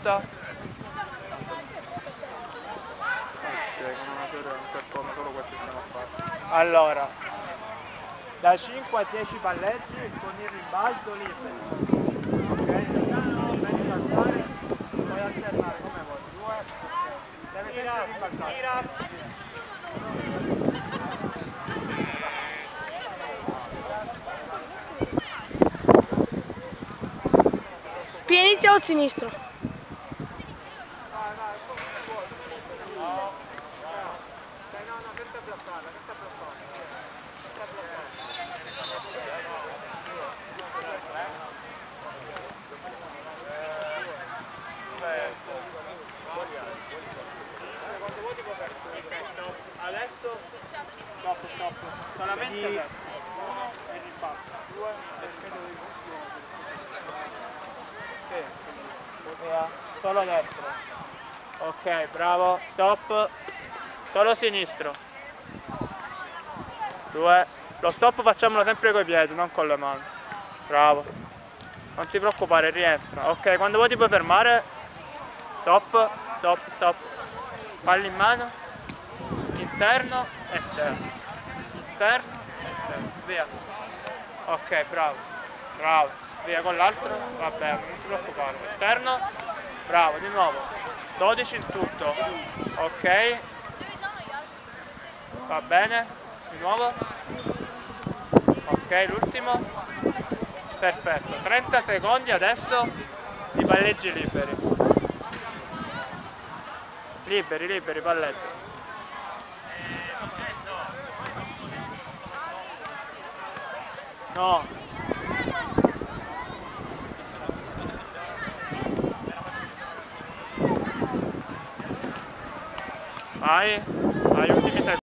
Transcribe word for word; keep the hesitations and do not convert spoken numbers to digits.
ribalta. Solo questo stiamo a fare. Allora, da cinque a dieci palleggi con il ribalto libero. Ok? Devi saltare, puoi alternare come vuoi. Due, deve sempre ribaltare. Più inizia o sinistro? Adesso stop, stop, solamente adesso. Uno e ribalta, due e scheda di confusione. Solo destro. Ok, bravo, stop. Solo sinistro. Due. Lo stop facciamolo sempre coi piedi, non con le mani. Bravo. Non ti preoccupare, rientra. Ok, quando vuoi ti puoi fermare. Stop, stop, stop. Palli in mano. Interno, esterno. Interno, esterno. Via. Ok, bravo. Bravo. Via con l'altro. Va bene, non ti preoccupare. Esterno. Bravo, di nuovo. dodici in tutto. Ok. Va bene. Di nuovo. Ok, l'ultimo. Perfetto. trenta secondi adesso di palleggi liberi. Liberi, liberi, palleggi. No. Vai. Vai, ultimi tre.